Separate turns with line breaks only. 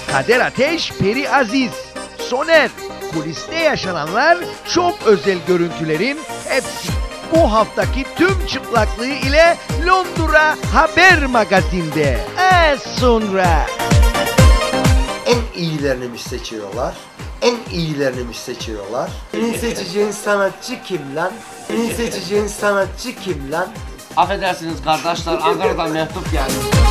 Kader Ateş, Peri Aziz, Soner, kuliste yaşananlar, çok özel görüntülerin hepsi bu haftaki tüm çıplaklığı ile Londra Haber Magazin'de. Sonra.
En iyilerini mi seçiyorlar? En iyilerini mi seçiyorlar? Senin seçeceğin sanatçı kim lan? Senin seçeceğin sanatçı kim lan?
Affedersiniz kardeşler, Ankara'dan mektup geldi.